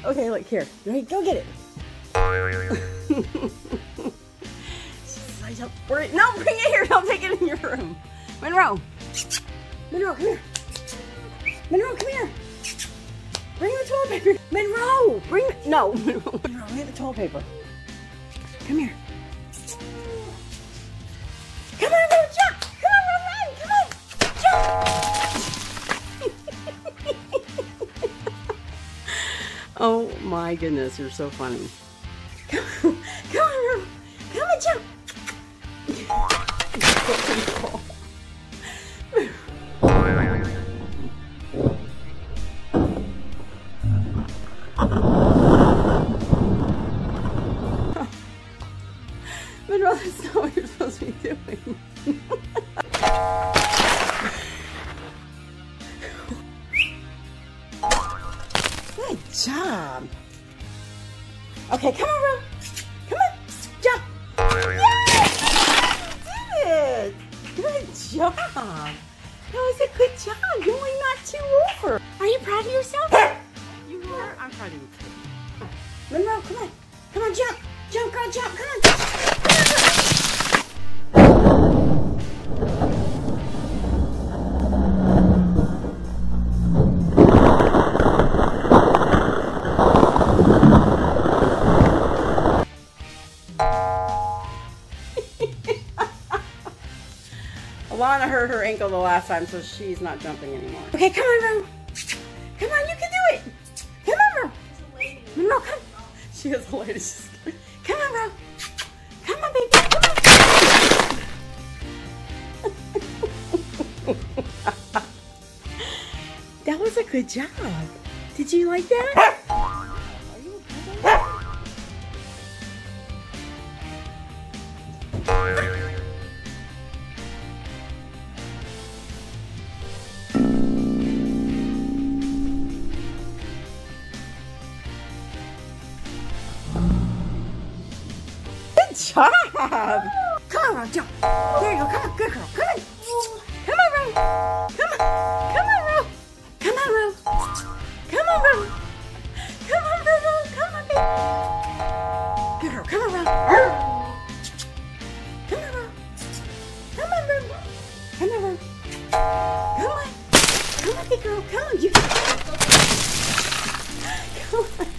Okay, look here. Ready? Go get it. No, bring it here. Don't take it in your room. Monroe. Monroe, come here. Monroe, come here. Bring the toilet paper. Monroe, bring the... No, Monroe, bring the toilet paper. Come here. Come on, Monroe, jump. Come on, run. Come on. Jump. Oh my goodness, you're so funny. Come on, Monroe. Come on, jump. Monroe, that's not what you're supposed to be doing. Good job. Okay, come on, Monroe. Come on, jump. Yes! You did it. Good job. That was a good job. You only knocked 2 over. Are you proud of yourself? You are? I'm proud of you too. Monroe, come on. Come on, jump. Jump, girl, jump. Come on. Alana hurt her ankle the last time, so she's not jumping anymore. Okay, come on, Monroe. Come on, you can do it. Come on, Monroe. Monroe, come. She is the latest. Come on, Monroe. Come on, baby. Come on. That was a good job. Did you like that? Are you Good job! Come on, Ron, jump. There you go. Come on, good girl. Come on. Come on, Ron. Come on. Come on, Ron. Come on, Ron. Come on, Ron. Come on, Ron. Come on, baby. Good girl. Come on, Ron. Come on, Ron. Come on, Ron. Come on, Ron. Come on. Come on, big girl. Come on. You can... Come on.